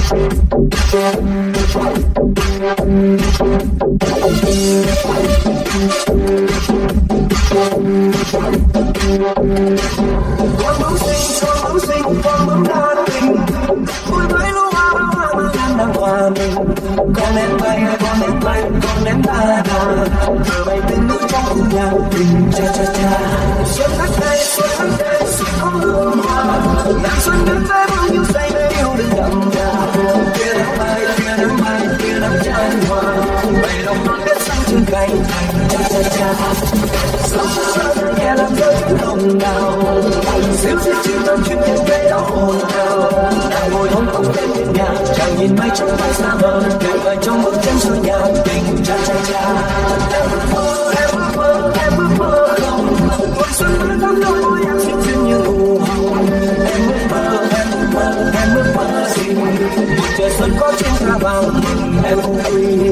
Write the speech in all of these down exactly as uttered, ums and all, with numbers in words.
Con bóng xinh, con bóng xinh, con bóng đa tình, vui với lũ hoa hoa mà em đang hòa mình. Con em bay, con em bay, con em ta đà, giờ bay tiếng nước trong cùng nhà tình cha cha cha. Xuân khắc đây, xuân khắc đây, xuân có hương hoa, nàng xuân đến với bao nhiêu say mê yêu đừng đậm đà. Kia nắng mai, kia nắng mai, kia nắng chan hoa, bay đồng non biết sang trên cánh thành cha cha cha. Sóng sóng nhẹ làm rơi những hồng đào, xíu xíu chim tâm chuyên nhân cây đó ồn ào. Nàng ngồi hôn không bên thiên nhà, chàng nhìn mây trong bay xa mờ, tuyệt vời trong bước chân xuôi nhà tình cha cha cha. Em ước mơ, em ước mơ, em ước mơ không, mùa xuân mưa thắm đôi môi em xinh xinh như nụ hồng. Em ước mơ, em ước mơ, em ước mơ gì, một trời xuân có trên ta vào em không quy.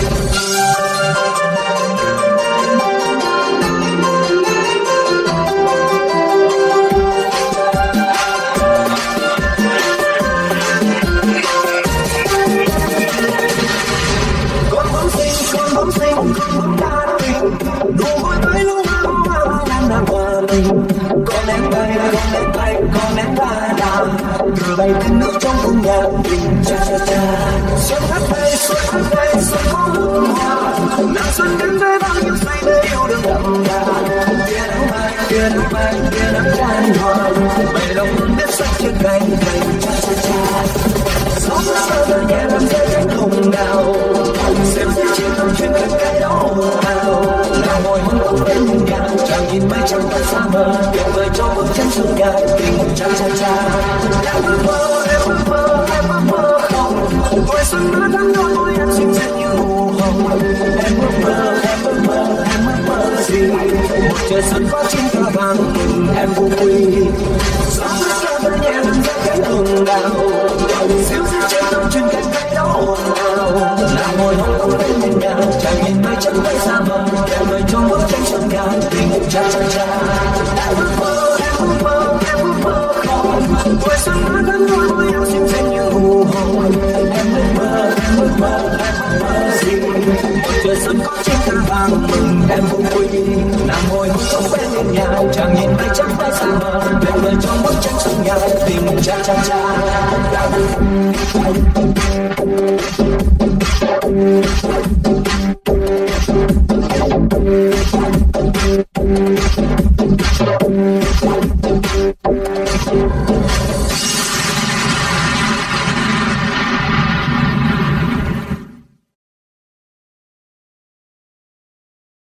Con em bay, con em bay, con em ta đà, đưa bay tiếng nước trong cung nhà tình cha cha cha. Xuân khắc đây, xuân khắc đây, xuân có hương hoa, nàng xuân đến với bao nhiêu say mê yêu đương đậm đà. Kia nắng mai, kia nắng mai, kia nắng chan hoa, bay đồng biết sắc trên cánh cánh cha cha cha. Gió sơ sơ nhẹ làm rơi cánh hồng đào, xếp xếp chim tâm chuyên cánh cây đó ồn ào. Nàng ngồi hôn không bên nhà, chàng nhìn mây trắng bay xa mờ, tuyệt vời cho bước chân xuôi nhà tình cha cha cha. Em ước mơ, em ước mơ, em ước mơ không, mùa xuân mưa thắm đôi môi em xinh xinh như nụ hồng. Em ước mơ, em ước mơ, em ước mơ gì, một trời xuân có chim ca vàng tình em vô quy. Gió sơ sơ nhẹ làm rơi cánh hồng đào, xíu xíu trên tâm chuyên cánh cây đó ồn ào. Nàng ngồi hôn không bên nhà, chàng nhìn mây trắng bay xa mờ, tuyệt vời trong bước chân xuôi nhà tình cha cha cha. Em ước mơ, em ước mơ, em ước mơ không, mùa xuân mưa thắm đôi môi em xinh xinh như nụ hồng. Em ước mơ, em ước mơ, em ước mơ gì, một trời xuân có trên ta vàng mừng em vô quy. Nàng ngồi hôn không bên nhà, chàng nhìn mây trắng bay xa mờ, tuyệt vời trong bước chân xuôi nhà tình cha cha cha. We'll be right back.